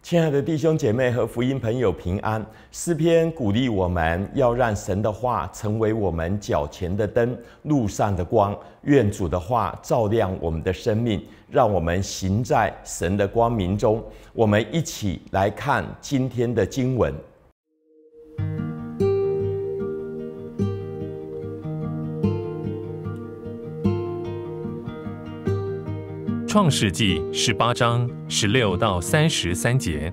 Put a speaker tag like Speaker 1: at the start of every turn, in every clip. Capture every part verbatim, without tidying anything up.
Speaker 1: 亲爱的弟兄姐妹和福音朋友平安。诗篇鼓励我们要让神的话成为我们脚前的灯，路上的光。愿主的话照亮我们的生命，让我们行在神的光明中。我们一起来看今天的经文。
Speaker 2: 创世纪十八章十六到三十三节，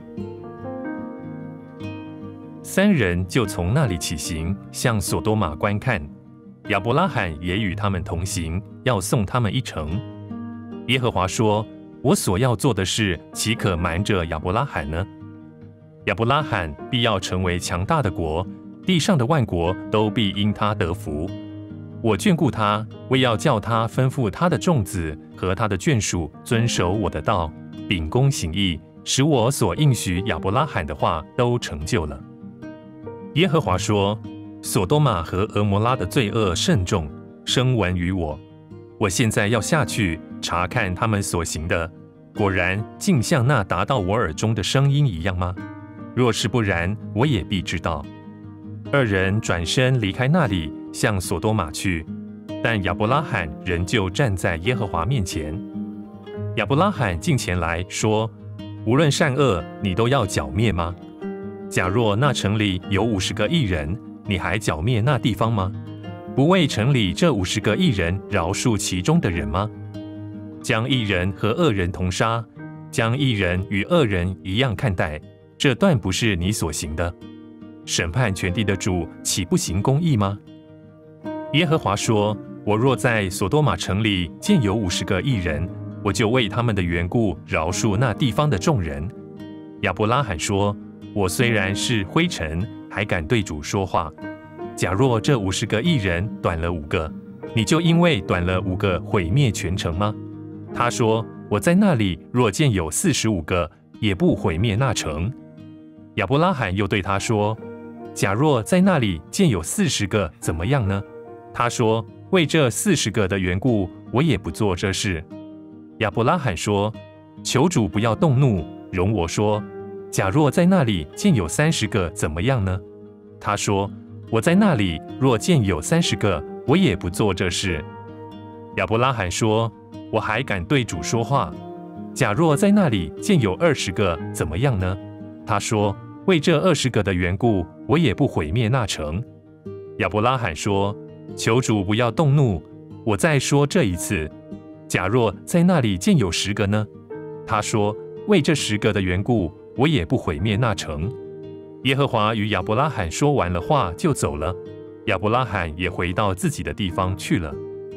Speaker 2: 三人就从那里起行，向所多玛观看。亚伯拉罕也与他们同行，要送他们一程。耶和华说：“我所要做的事，岂可瞒着亚伯拉罕呢？亚伯拉罕必要成为强大的国，地上的万国都必因他得福。我眷顾他，为要叫他吩咐他的众子和他的眷属遵守我的道，秉公行义，使我所应许亚伯拉罕的话都成就了。”耶和华说：“所多玛和蛾摩拉的罪恶甚重，声闻于我。我现在要下去查看他们所行的，果然竟像那达到我耳中的声音一样吗？若是不然，我也必知道。”二人转身离开那里，向所多玛去，但亚伯拉罕仍旧站在耶和华面前。亚伯拉罕近前来说：“无论善恶，你都要剿灭吗？假若那城里有五十个义人，你还剿灭那地方吗？不为城里这五十个义人饶恕其中的人吗？将义人和恶人同杀，将义人与恶人一样看待，这断不是你所行的。审判全地的主岂不行公义吗？”耶和华说：“我若在所多玛城里见有五十个义人，我就为他们的缘故饶恕那地方的众人。”亚伯拉罕说：“我虽然是灰尘，还敢对主说话。假若这五十个义人短了五个，你就因为短了五个毁灭全城吗？”他说：“我在那里若见有四十五个，也不毁灭那城。”亚伯拉罕又对他说：“假若在那里见有四十个，怎么样呢？”他说：“为这四十个的缘故，我也不做这事。”亚伯拉罕说：“求主不要动怒，容我说，假若在那里见有三十个，怎么样呢？”他说：“我在那里若见有三十个，我也不做这事。”亚伯拉罕说：“我还敢对主说话，假若在那里见有二十个，怎么样呢？”他说：“为这二十个的缘故，我也不毁灭那城。”亚伯拉罕说：“求主不要动怒，我再说这一次，假若在那里见有十个呢？”他说：“为这十个的缘故，我也不毁灭那城。”耶和华与亚伯拉罕说完了话，就走了。亚伯拉罕也回到自己的地方去了。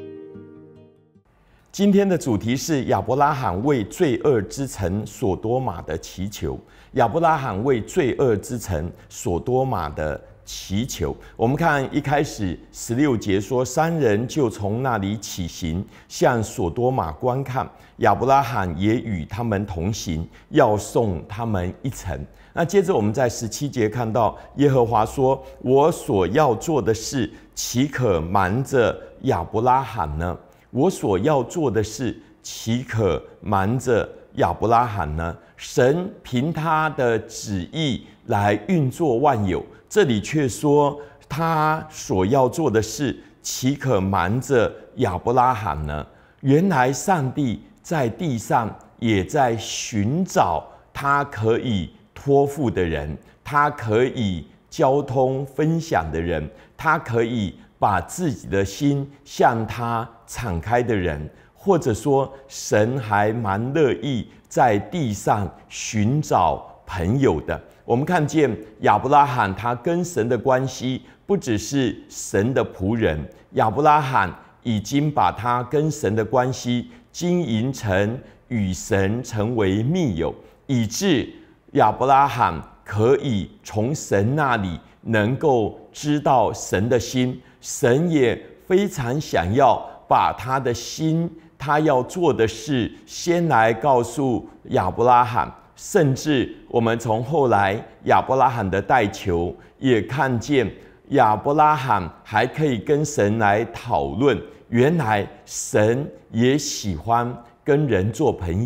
Speaker 1: 今天的主题是亚伯拉罕为罪恶之城所多玛的祈求。亚伯拉罕为罪恶之城所多玛的祈求。我们看一开始十六节说，三人就从那里起行，向所多玛观看。亚伯拉罕也与他们同行，要送他们一程。那接着我们在十七节看到耶和华说：“我所要做的事，岂可瞒着亚伯拉罕呢？我所要做的事，岂可瞒着亚伯拉罕呢？”神凭他的旨意来运作万有，这里却说他所要做的事，岂可瞒着亚伯拉罕呢？原来上帝在地上也在寻找他可以托付的人，他可以交通分享的人，他可以把自己的心向他敞开的人。或者说，神还蛮乐意在地上寻找朋友的。我们看见亚伯拉罕他跟神的关系不只是神的仆人，亚伯拉罕已经把他跟神的关系经营成与神成为密友，以致亚伯拉罕可以从神那里能够知道神的心。神也非常想要把他的心，他要做的事先来告诉亚伯拉罕。甚至我们从后来亚伯拉罕的代求也看见，亚伯拉罕还可以跟神来讨论，原来神也喜欢跟人做朋友。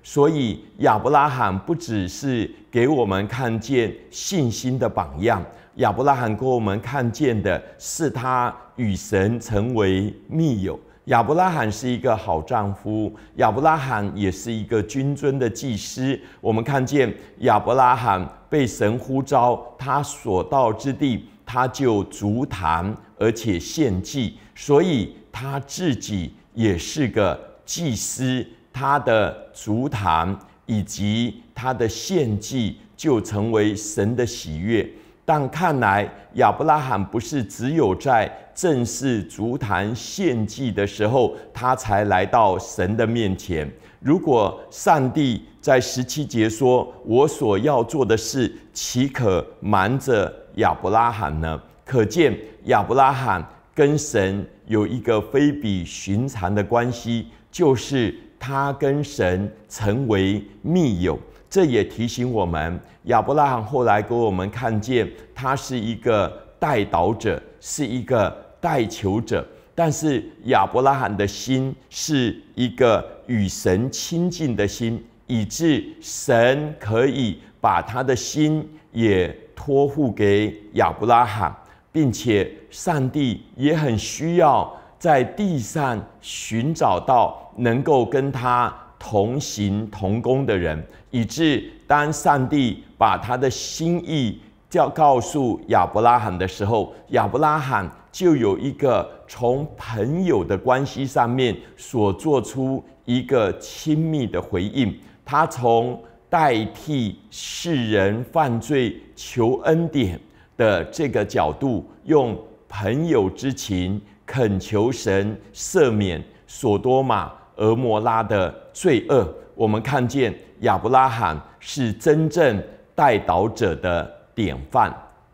Speaker 1: 所以亚伯拉罕不只是给我们看见信心的榜样，亚伯拉罕给我们看见的是他与神成为密友。亚伯拉罕是一个好丈夫，亚伯拉罕也是一个君尊的祭司。我们看见亚伯拉罕被神呼召，他所到之地，他就筑坛，而且献祭，所以他自己也是个祭司。他的筑坛以及他的献祭就成为神的喜悦。但看来亚伯拉罕不是只有在正式筑坛献祭的时候，他才来到神的面前。如果上帝在十七节说：“我所要做的事，岂可瞒着亚伯拉罕呢？”可见亚伯拉罕跟神有一个非比寻常的关系，就是他跟神成为密友。这也提醒我们，亚伯拉罕后来给我们看见，他是一个代祷者，是一个代求者。但是亚伯拉罕的心是一个与神亲近的心，以致神可以把他的心也托付给亚伯拉罕，并且上帝也很需要在地上寻找到能够跟他同行同工的人，以致当上帝把他的心意叫告诉亚伯拉罕的时候，亚伯拉罕就有一个从朋友的关系上面所做出一个亲密的回应。他从代替世人犯罪求恩典的这个角度，用朋友之情恳求神赦免所多玛、俄摩拉的罪恶。我们看见亚伯拉罕是真正代祷者的典范。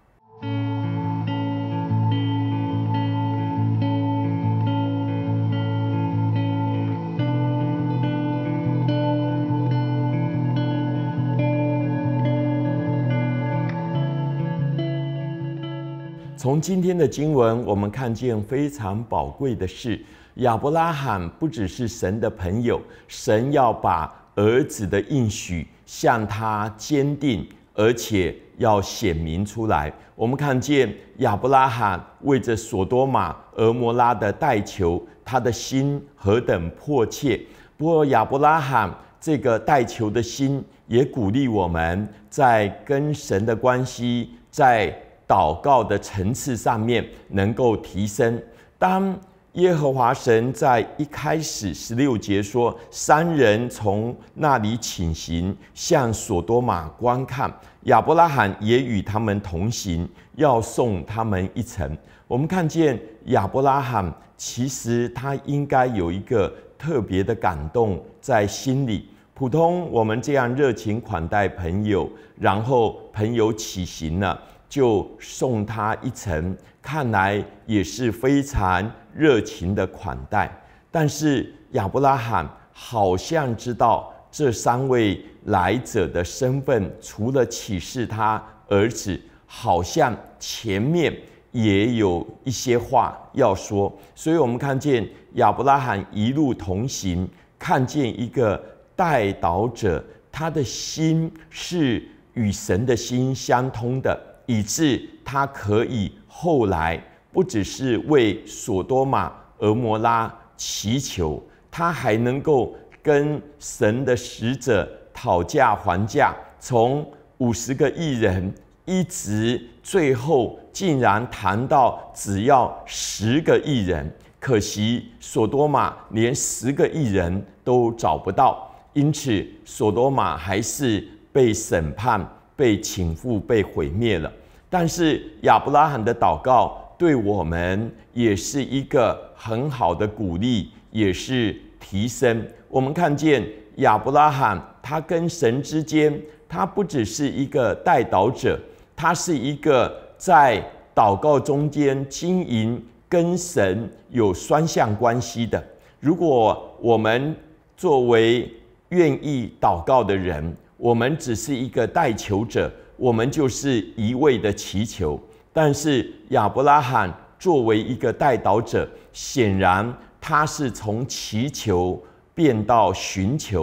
Speaker 1: 从今天的经文，我们看见非常宝贵的是，亚伯拉罕不只是神的朋友，神要把儿子的应许向他坚定，而且要显明出来。我们看见亚伯拉罕为着所多玛、俄摩拉的代求，他的心何等迫切。不过亚伯拉罕这个代求的心，也鼓励我们在跟神的关系，在祷告的层次上面能够提升。当耶和华神在一开始十六节说，三人从那里起行，向所多玛观看，亚伯拉罕也与他们同行，要送他们一程。我们看见亚伯拉罕其实他应该有一个特别的感动在心里。普通我们这样热情款待朋友，然后朋友起行了，就送他一程，看来也是非常热情的款待。但是亚伯拉罕好像知道这三位来者的身份，除了启示他儿子，好像前面也有一些话要说。所以我们看见亚伯拉罕一路同行，看见一个代祷者，他的心是与神的心相通的，以致他可以后来不只是为所多玛、俄摩拉祈求，他还能够跟神的使者讨价还价，从五十个义人一直最后竟然谈到只要十个义人。可惜所多玛连十个义人都找不到，因此所多玛还是被审判、被倾覆、被毁灭了。但是亚伯拉罕的祷告对我们也是一个很好的鼓励，也是提升。我们看见亚伯拉罕，他跟神之间，他不只是一个代祷者，他是一个在祷告中间经营跟神有双向关系的。如果我们作为愿意祷告的人，我们只是一个代求者，我们就是一味的祈求。但是亚伯拉罕作为一个代祷者，显然他是从祈求变到寻求。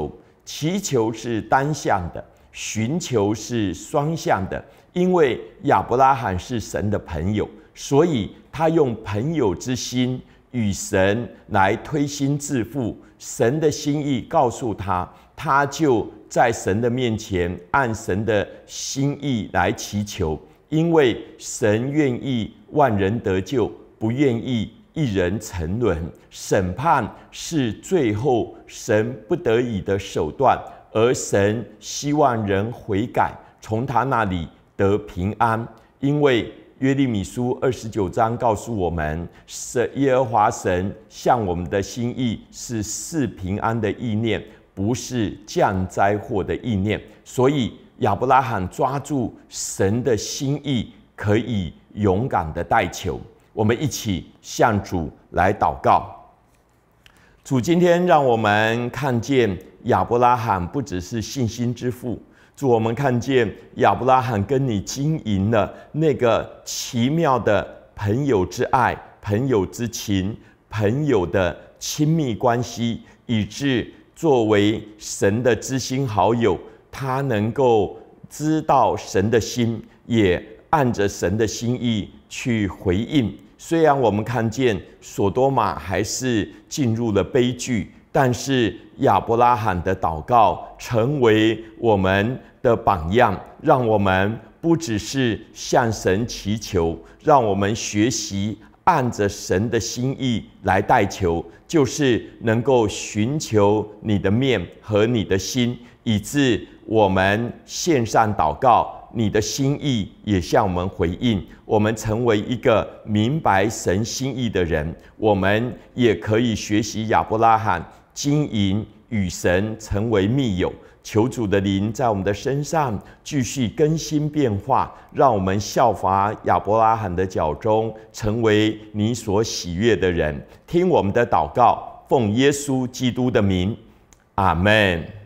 Speaker 1: 祈求是单向的，寻求是双向的。因为亚伯拉罕是神的朋友，所以他用朋友之心与神来推心置腹。神的心意告诉他，他就在神的面前按神的心意来祈求。因为神愿意万人得救，不愿意一人沉沦。审判是最后神不得已的手段，而神希望人悔改，从他那里得平安。因为约利米书二十九章告诉我们，神耶和华神向我们的心意是赐平安的意念，不是降灾祸的意念。所以亚伯拉罕抓住神的心意，可以勇敢的代求。我们一起向主来祷告。主今天让我们看见亚伯拉罕不只是信心之父，主，我们看见亚伯拉罕跟你经营了那个奇妙的朋友之爱、朋友之情、朋友的亲密关系，以致作为神的知心好友，他能够知道神的心，也按着神的心意去回应。虽然我们看见所多玛还是进入了悲剧，但是亚伯拉罕的祷告成为我们的榜样，让我们不只是向神祈求，让我们学习按着神的心意来代求，就是能够寻求你的面和你的心，以致我们献上祷告，你的心意也向我们回应，我们成为一个明白神心意的人。我们也可以学习亚伯拉罕经营与神成为密友。求主的灵在我们的身上继续更新变化，让我们效法亚伯拉罕的脚中，成为你所喜悦的人。听我们的祷告，奉耶稣基督的名，阿们。